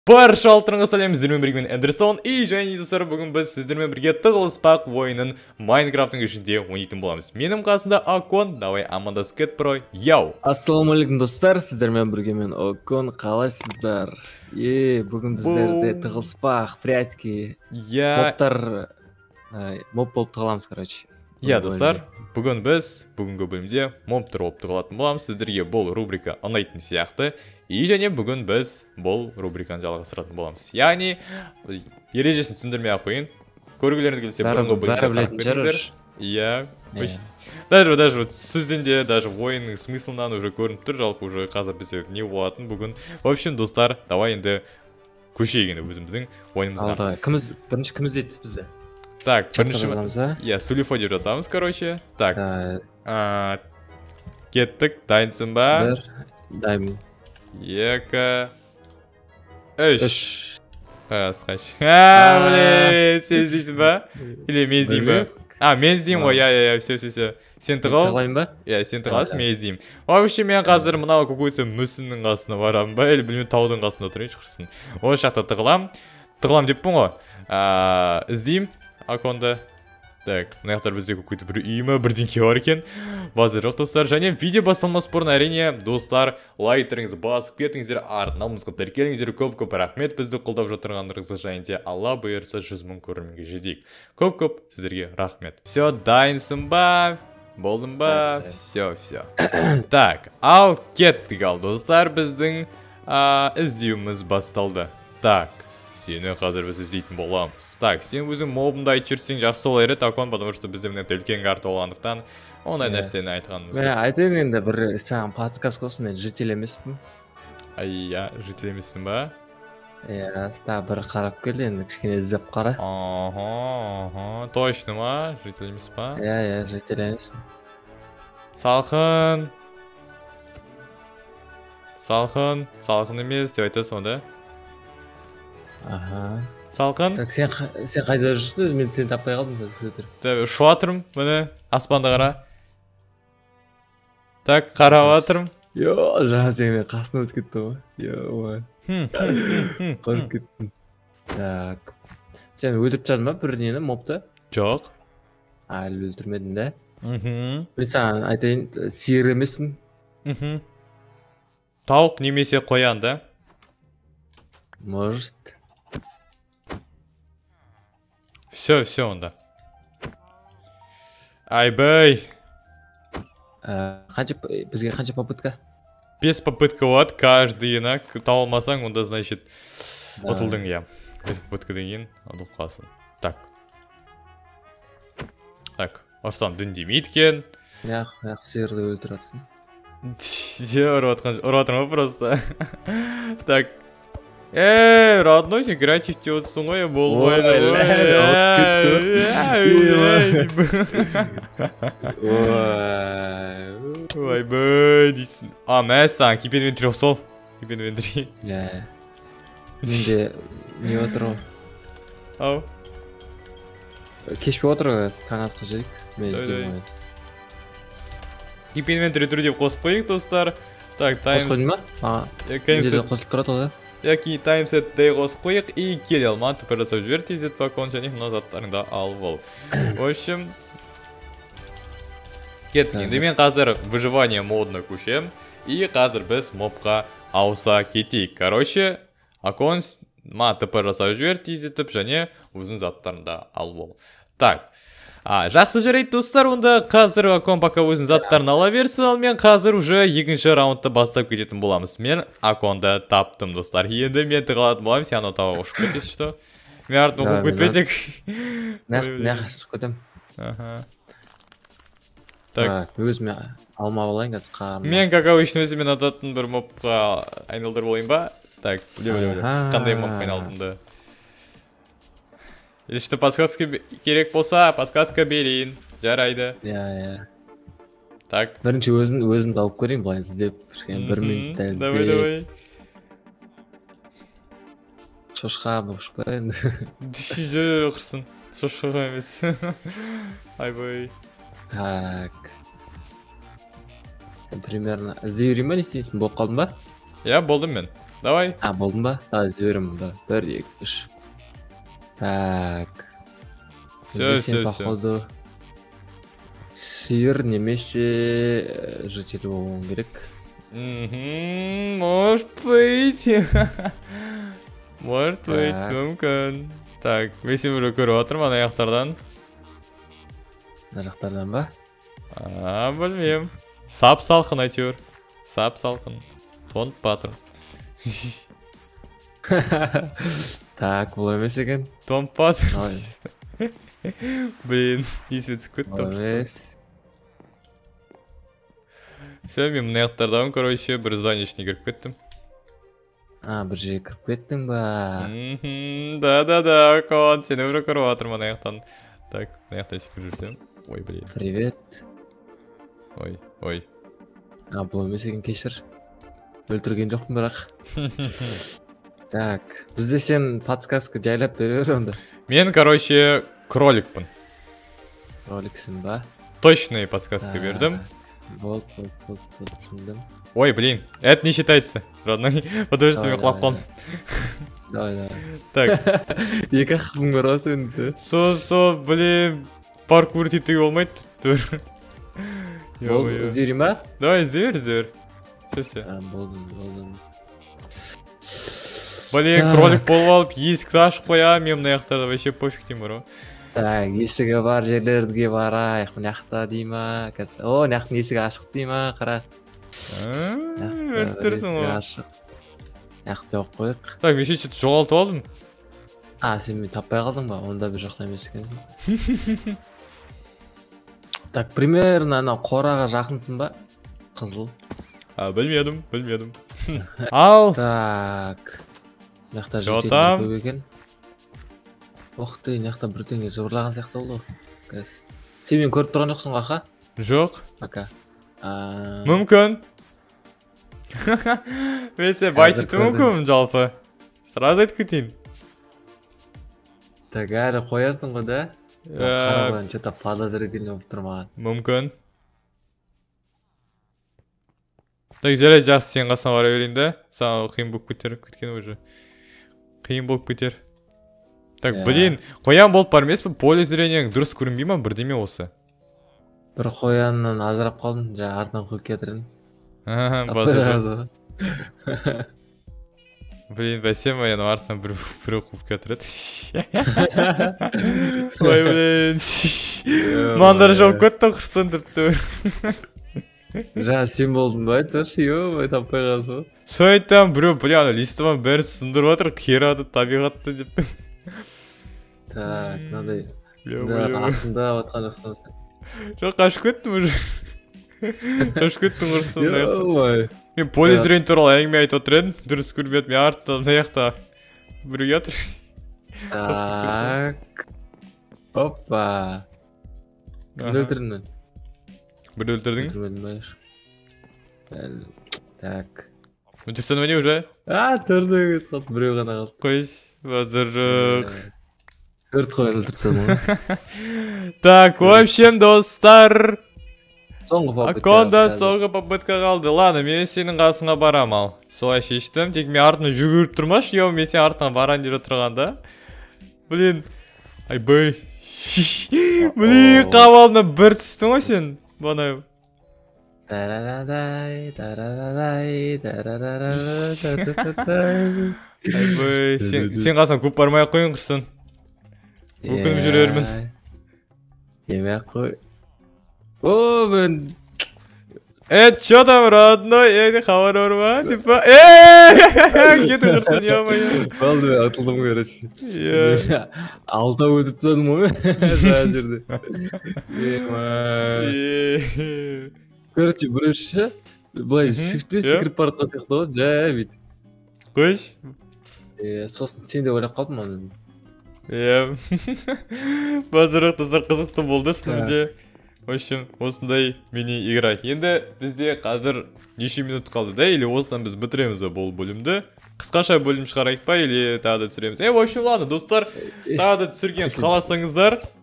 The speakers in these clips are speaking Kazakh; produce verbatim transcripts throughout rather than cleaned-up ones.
Барша алтынға сәлем, сіздермен бірге мен Эндерсон и және достар, бүгін біз сіздермен бірге тығылыспақ ойынын Майнкрафттың ішінде ойнайтын боламыз. Менің қасымда Окон, давай амандасып кет бро. Яу. Ассалаумалейкум достар, сіздермен бірге мен Окон, қалайсыздар? Е, бүгін біздерде тығылыспақ, прятки, моптар, моп болып тығыламыз, короче. Я достар, бүгін біз бүгінгі бөлімде моптар болып тығылатын боламыз. Сіздерге бұл рубрика ұнайтын сияқты. И және бүгін біз бұл рубриканы жалғастыратын боламыз. Яғни ережесін түсіндірмей ақ қойын. Көргілеріңіз келсе бұрынғы бөлімде қарап кетіңіздер. Иә, даже даже сөзден де, даже ойынның смыслынан уже көрініп тұр, жалпы уже қазір бізде не болатын бүгін. В общем, достар, давай енді көшейік енді өзіміздің ойынымызға. Кіміз бірінші кіміз дейді бізде? Так, бірінші иә, Сулифо деп жазамыз, короче. Так. Кеттік, дайынсың ба? Бір, дайынмын. Екі үш қасқаш. Haa, блин, сен іздейсің ба? Или мен іздеймін ба? А, мен іздеймін ғой, я-я-я, все-все-все. Сен тығыл? Тығылайын ба? Я, сен тығыласың, мен іздеймін. Вообще, мен қазір мынау какой-то мүсіннің қасына барамын ба? Или білмей таудың қасына тұрайын шықырсын. Ол жақта тығылам. Тығылам деппін ғой. Іздеймін Оконды. Так, мына жақтар бізде какой-то бір үйімі, бірдеңке бар екен. Базар жоқ достар. Және видео басталмас бұрын әрине достар, лайктеріңізді басып кетіңіздер, арнамызға тіркеліңіздер. Көп-көп рахмет бізді қолдап жатырғандарыңызға, және де Алла бұйырса жүз мың көрерменге жетейік. Көп-көп сіздерге рахмет. Все, дайынсың ба? Болдың ба? Все, все. Так, ал кеттік ал достар, біздің іздеуіміз басталды. Так. Сені қазір біз іздейтін боламыз. Так, сен өзің мобымды айтып жүрсең жақсы болар еді, Окон, потому что бізде мына үлкен карта болғандықтан ондай нәрсені айтқанымыз. Мен айтайын енді бір саған подсказка болсын, мен житель емеспін. Иә, житель емессің ба? Иә, та бір қарап кел енді, кішкене іздеп қара. Аха, точно ма? Житель емес па? Иә, иә, житель емеспін. Салқын. Салқын, салқын емес деп айтасың онда. Аха. Салқын. Так, сен сен қайда жүрсің? Мен сені таппай қалдым. Ұшып жатырмын, міне, аспанда қара. Так, қарап жатырмын. Йо, жаңа сен мен қасына өтіп кетті ғой. Йо, қорқып кеттім. Так. Сен өлтіріп тастадың ба бір нені, мопты? Жоқ. Әлі өлтірмедің да? Мхм. Мен саған айтайын, сиыр емеспін. Мхм. Тауық немесе қоян да? Может. Все, все онда. Айбай. Қанша бізге қанша попытка? Бес попытка болады, каждыйына таба алмасаң, онда значит ұтылдың, я. Бес попыткадан кейін ұтылып қаласың. Так. Так, осыдан дін демейді екен. Яқ, яқ сиырды өлтіріпсің. Же, ұрыватырмын просто. Так. Эээ, родной, сен креативте отырсың ғой, болмайды ғой. Ойбай дейсің. А, мәз саған, кипен вентри сол. Кипен вентри. Ля. Менде не отыр ғой. Ау. Кешпе отыр ғой, таң атқа жерік. Мен іздеймін ғой. Кипен вентри тұр деп қосып қойық, достар. Так, таймс... Қосып қойдың ба? Менде қосылып тұрады ғой. Яки таймсет дей қосып қойық и кел алман тіпір жасап жібер тезет бакон және мына заттарыңда алып ол. В общем, кеттік. Енді мен қазір выживание модына көшем и қазір біз мобқа ауса кетейік. Короче, Окон ма тіпір жасап жібер тезетіп және өзің заттарыңда алып ол. Так. Жақсы жарайды достар, онда қазір Окон пока өзін заттарын ала берсін, ал мен қазір уже екінші раундты бастап кететін боламыз. Мен Оконды таптым достар. Енді мен тығылатын болам, сен анау тауға ұшып кетесің, что? Мен артын оқып кетпедік. Нәқ ұшып кетем. Так. Өзіме алма болайын қазір қағам. Мен как обычно өзімен ататын бір мопқа айналдыр болайын ба? Так, біле-біле-біле. Қандай мопқа айналдымды? Или что подсказка керек болса, подсказка берейін. Жарайды. Я, я. Так. Бірінші өзім өзім тауып көрейін, былай іздеп. Бір минутта іздеп. Давай, давай. Шошқа ұшып көрейін. Жүр оқырсын. Шошқа емес. Айбай. Так. Примерно. Іздей берейін ба, не істейсің? Болып қалдың ба? Я, болдым мен. Давай. А, болдым ба? Да, жіберемін да. бір, екі, үш. Так. Всё, Здесь всё, я, всё. походу, сиыр немесе житель болуым керек. Мгм, может быть. Может быть, Так. мүмкін. Так, мен сені бір көріп отырмын ана жақтардан. Мына жақтардан ба? А, білмеймін. Сап салқын әйтеуір. Сап салқын. Тонып батыр. Так, бұл емес екен. Тонып батыр. Ой, Блин, есіме түсіп кетті. бұл емес. Все, мен мына жақтардан, короче, бір здание ішіне кіріп кеттім. А, бір жерге кіріп кеттің ба? Мхм, да-да-да, Акон, сені бір көріп отырмын ана жақтан. Так, мына жақтан секіріп жүрсем. Ой, блин. Привет. Ой, ой. А, бұл емес екен, кешір. Өлтірген жоқпын бірақ. Так, бізде сен подсказка жайлап берер онда. Мен, короче, кроликпын. Роликсің ба? Точный подсказка бердім. Вот, вот, вот, вот, түсіндім. Ой, блин, это не считается, родной. Подожди, мен құлап қалдым. Давай, давай. Так, Екі ақпың бар осы енді. со, со, блин, паркур тетігі болмайды. Тұр. Бол, іздерім ба? Давай, іздер, іздер. Все, все. А, болдым, болдым. Блин, Так. кролик болып алып, есікті ашып қоямын, мен мына жақтарда вообще пофиг деймін ғой. Так, есігі бар жерлерге барайық. Мына жақта дей ма? Қазір- О, мына жақтың есігі ашық дей ма? Қара. Өліп тұрсың ғой. Ашық. Мына жақта жоқ қойық. Так, мен что-то жоғалтып алдым. А, сен мені таппай қалдың ба? Онда бір жақта емес екенсің. Так, примерно анау қораға жақынсың ба? Қызыл. А, білмедім, білмедім. Ал. Так. Мына жақта Жотам. жетелер көп екен. Ох ты, мына жақта бірдеңе жыбырлаған сияқты болды ғой. Қазір. Сен мені көріп тұрған жоқсың ғой, аха? Жоқ. Пока. А, Мүмкін. Мен сені байтиту көрдім. мүмкін жалпы. Сразу айтып кетейін. Так, әлі қоясың ғой, да? Ә, Қарағойын, что-то подозрительный болып тұр маған. Мүмкін. Так, жарайды, жақсы, сен қасына бара берейін да. Саған қиын болып кетер, кеткен уже. Қиын болып кетер. Так, Иә. блин, қоян болып бар емес пе? Поле зрениең дұрыс көрінбей ма? Бірдеме осы. Бір қояннан азырап қалдым, жа артынан қойып кетірін. Аха, базар. Блин, бәсем ма, енді артынан бір бір қуып кетіреді. Ой, блин. Мандар жауып кетті құрсын тіпті. Жа, сен болдың ба, айтпашы, ё-бай, таппай қалсың ғой. Сол айтам, біреу, бля, ана листован бәрін сындырып жатыр, қирады табиғатты деп. Так, мынандай. Бля, Мындай бля. астында отқан жоқсың сен. Жоқ, қашып кеттім уже. Қашып кеттім құрсын. Ё-бай. Мен поле зрение туралы әңгіме айтып отыр едім, дұрыс көріп едім, мен артынан мына жақта біреу жатыр. Так. Опа. Кімді өлтірдің мен? Бір өлтірдің? Өлтірмедім ба еш? Бәл- Так. Өлтірсен мені уже? А, тұрды, қалды, біреу ғана қалды. Қойш, базырық. Өрт қойын өлтіртсем ғой. Так, в общем, достар. Соңғы попытка. Аконда соңғы попытка қалды. Ладно, мен сенің қасыңа барам ал. Солай шештім. Тек мен артына жүгіріп тұрмаш, еу, мен сен артына баран деп отырғанда. Блин. Айбай. Блин, қабалына бір түстің ғой сен. Бана. Тарарадай, тарарадай, тарарадай. Айбай. Сен, сен қасына көп бармай ақ қойын құрсын. Өкініп жүрермін. Емек қой. О, мен... Э, чё там, родной? Э, хабар бар ма? Типа, э, кетіп құрсын, ё-моё. Болды, мен атылдым, короче. Иә. Алтау өтіп тадым ғой. Жаңа жерде. Ема. Е. Короче, бірінші, былай шифтпен секіріп бара жатқан сияқты ғой, жай бүйтіп. Қойш. Е, сосын сен де ойлап қалдым оны. Иә. Базырық достар қызықты болды шынымен. В общем, осындай мини-игра. Енді бізде қазір неше минут қалды да, или осыдан біз бітіреміз ба бұл бөлімді? Қысқаша бөлім шығарайық па, или тағы да түсіреміз? Е, в общем, ладно, достар, тағы да түсірген қаласаңыздар,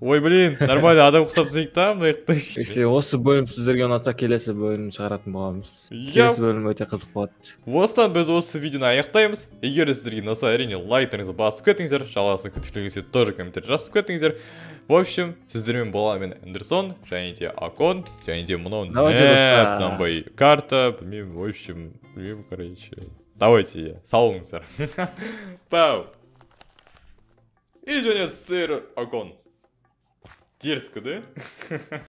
Ой, блин, нормально адам ұқсап түсейік та мына жақта. Если осы бөлім сіздерге ұнаса, келесі бөлім шығаратын боламыз. Келесі бөлім өте қызық болады. Осыдан біз осы видеоны аяқтаймыз. Егер сіздерге ұнаса, әрине лайктарыңызды басып кетіңіздер, жалғасын күтіп келсе тоже комментарий жазып кетіңіздер. В общем, сіздермен бола мен Андерсон, және де Акон, және де мынау мынандай карта, білмеймін, в общем, білмеймін, короче. Давайте, сау болыңыздар. Пау. И және сэр Акон. Дерзко, да?